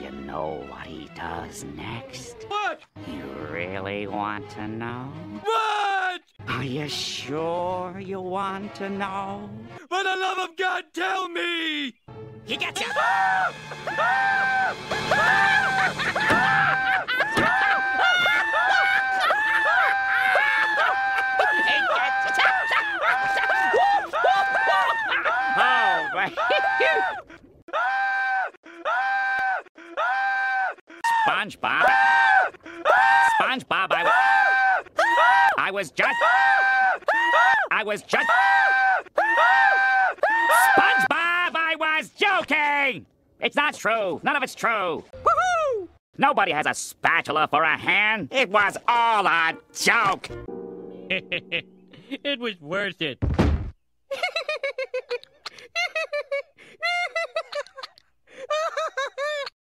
you know what he does next? What? You really want to know? What? Are you sure you want to know? For the love of God, tell me! He gets you! SpongeBob. SpongeBob, I was just... SpongeBob, I was joking! It's not true. None of it's true. Woohoo! Nobody has a spatula for a hand. It was all a joke. It was worth it.